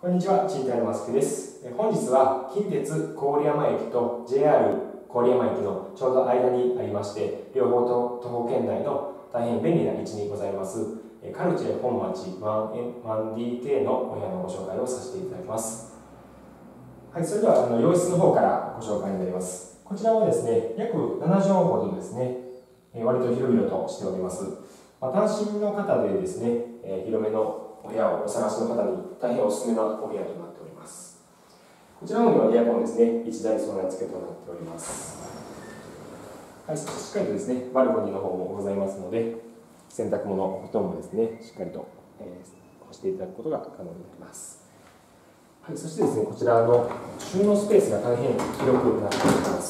こんにちは、賃貸のマスクです。本日は近鉄郡山駅と JR 郡山駅のちょうど間にありまして、両方と徒歩圏内の大変便利な位置にございますカルチェ本町 1DK のお部屋のご紹介をさせていただきます。はい、それでは洋室の方からご紹介になります。こちらはですね、約7畳ほどですね、割と広々としております。単身の方でですね、広めのお部屋をお探しの方に大変おすすめなお部屋となっております。こちらの方にはエアコンですね、1台備え付けとなっております。はい、しっかりとですね、バルコニーの方もございますので、洗濯物、お布団もですね、しっかりと、干していただくことが可能になります。はい、そしてですね、こちらの収納スペースが大変広くなっております。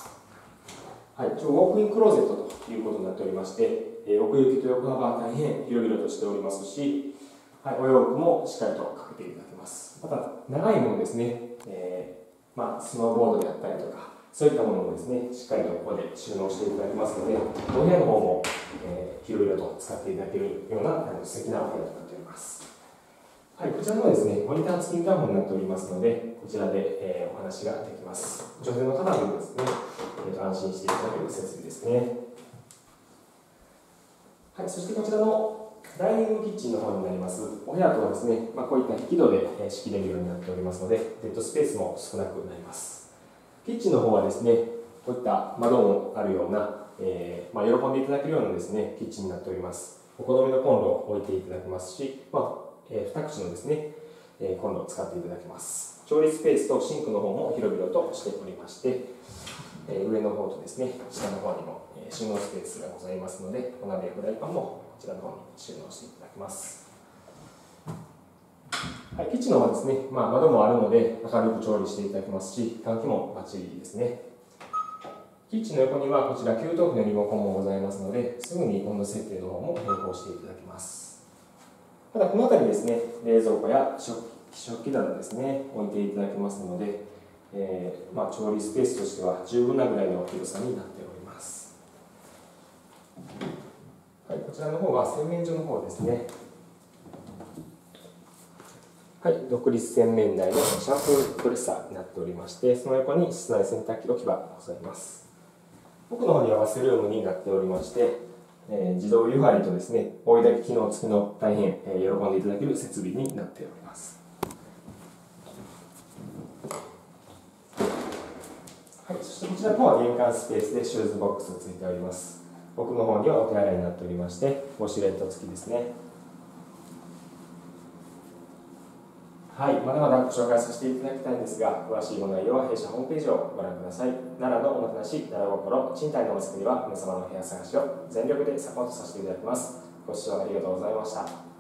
はい、ウォークインクローゼットということになっておりまして、奥行きと横幅は大変広々としておりますし、はい、お洋服もしっかりとかけていただけます。また、長いものですね、スノーボードであったりとか、そういったものもですね、しっかりとここで収納していただけますので、お部屋の方も、広々と使っていただけるような素敵なお部屋となっております。はい、こちらのですね、モニター付きインターホンになっておりますので、こちらで、お話ができます。女性の方にもですね、安心していただける設備ですね。はい、そしてこちらのダイニングキッチンの方になります。お部屋とはですね、こういった引き戸で仕切れるようになっておりますので、デッドスペースも少なくなります。キッチンの方はですね、こういった窓もあるような、喜んでいただけるようなですね、キッチンになっております。お好みのコンロを置いていただけますし、2口のですね、コンロを使っていただけます。調理スペースとシンクの方も広々としておりまして、上の方とですね、下の方にも収納スペースがございますので、お鍋やフライパンもこちらの方に収納していただきます。はい、キッチンの方はですね、窓もあるので明るく調理していただけますし、換気もバッチリですね。キッチンの横にはこちら給湯器のリモコンもございますので、すぐに温度設定の方も変更していただけます。ただこの辺りですね、冷蔵庫や食器棚ですね、置いていただけますので、調理スペースとしては十分なぐらいの広さになっております。はい、こちらの方は洗面所の方ですね。はい、独立洗面台のシャンプードレッサーになっておりまして、その横に室内洗濯機置き場がございます。奥の方にはバスルームになっておりまして、自動湯張りとですね、追い焚き機能付きの大変、喜んでいただける設備になっております。はい、そしてこちらの方は玄関スペースでシューズボックスがついております。奥の方にはお手洗いになっておりまして、ウォシュレット付きですね。はい、まだまだご紹介させていただきたいんですが、詳しいご内容は弊社ホームページをご覧ください。奈良のおもてなし、奈良心、賃貸のお作りは皆様の部屋探しを全力でサポートさせていただきます。ご視聴ありがとうございました。